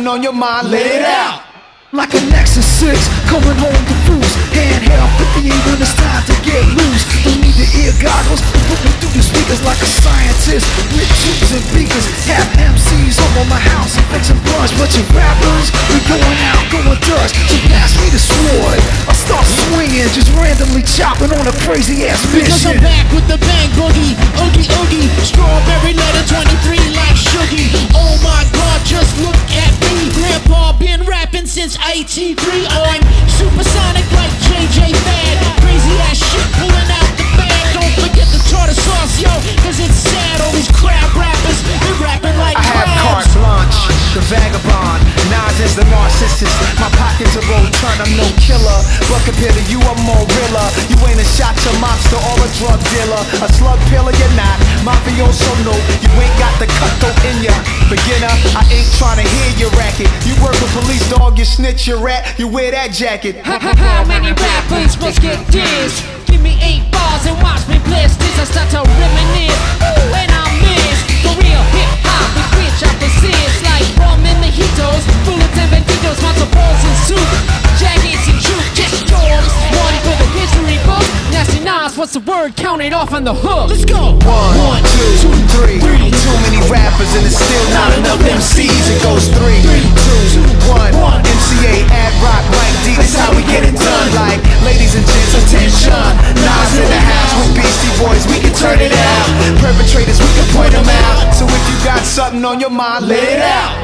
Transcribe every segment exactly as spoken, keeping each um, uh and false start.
on your mind, let it out. Like a Nexus six, coming home to cruise. Handheld fifty-eight when it's time to get loose. Don't need the ear goggles, put me through the speakers like a scientist. With tubes and beakers, have M Cs over my house and fixing blunts. But you rappers, we going out, going dust. So pass me the sword, I start swinging, just randomly chopping on a crazy ass mission. Because I'm back with the bang boogie, oogie oogie, strawberry letter twenty-three like Shuggy. Oh my God, just look at me, Grandpa been rapping since eighty-three. I'm supersonic like J J Fad. Crazy ass shit pulling out the bag. Don't forget the tartar sauce, yo, cause it's sad. All these crab rappers, they're rapping like I crabs. have carte blanche, the vagabond. Nas is the narcissist. My pockets are roll turn, I'm no killer. But compared to you, I'm more realer. You ain't a shot to mobster or a drug dealer. A slug pillar, you're not. Mafioso, no. You ain't got the cutthroat in ya. Beginner, I ain't trying to hear your racket. You work with police, dog, you snitch, your rat. You wear that jacket. How many rappers must get dissed? Give me eight bars and watch me blitz. This I start to reminisce. Ooh, and I miss for real hip hop, with which I persist. Like rum and mojitos, bullets and banditos, matzo balls and soup, jackets and juke. Just yours, one for the history book. Nasty Nas, what's the word? Count it off on the hook. Let's go. One, one two, two, three. three. Too many rappers and it's still not enough M Cs. It goes three, three two, one. one. M C A, ad rock, Mike D. That's how we get it done. Like ladies and gents, attention. Nas in the house with Beastie Boys, we can turn it out. Perpetrators, we can point them out. So if you got something on your mind, let it out.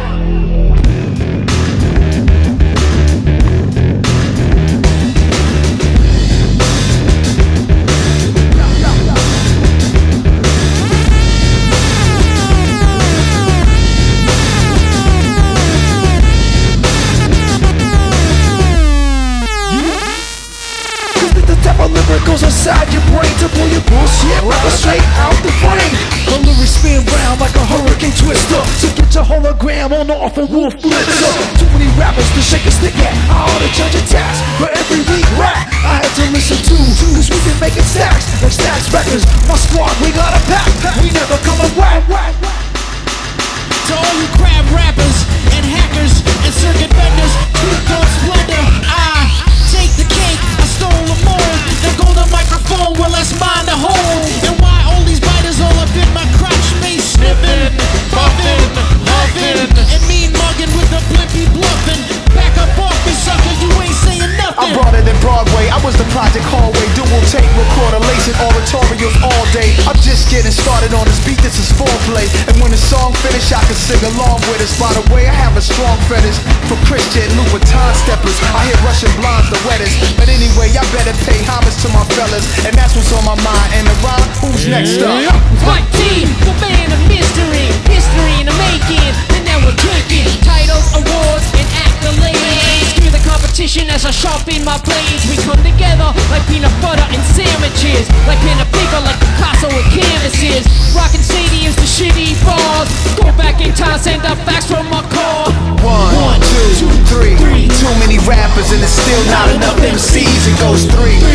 Goes inside your brain to pull your bullshit rapper straight out the frame. The lyrics spin round like a hurricane twister. So get your hologram on off a wolf blitzer. Too many rappers to shake a stick at. I ought to judge a tax for every week rap I had to listen to. Cause we been making stacks like Stacks Records. My squad, we got a pack. We never coming back. To all you crab rappers and hackers and circuit vendors, truth don't splendor. I take the cake, I stole them all. The golden microphone, well let's mind the hole. And why all these biters all up in my crotch space, sniffing, buffing, huffing, and mean mugging with a blimpy bluffing. Back up off me, sucker, you ain't saying nothing. I brought it in Broadway, I was the Project Hallway. Dual tape recorder, lacing oratorials all day. I'm just getting started on this beat, this is foreplay. And when the song finish, I can sing along with us. By the way, I have a strong fetish for Christian Louboutin steppers. I hear Russian blondes the wettest. But anyway, I better pay homage to my fellas. And that's what's on my mind. And the rhyme, who's next up? My team, the band of mystery, history in the making, and now we're drinking titles, awards, and accolades. Screw the competition as I sharpen my blades. We come together like peanut butter and sandwiches, like pen and paper, like Picasso with canvases. Rockin' stadiums to shitty bars. Go back in time, send the facts from my car. One, One two, two, three. three. Too many rappers and it's still not enough M Cs. It goes three.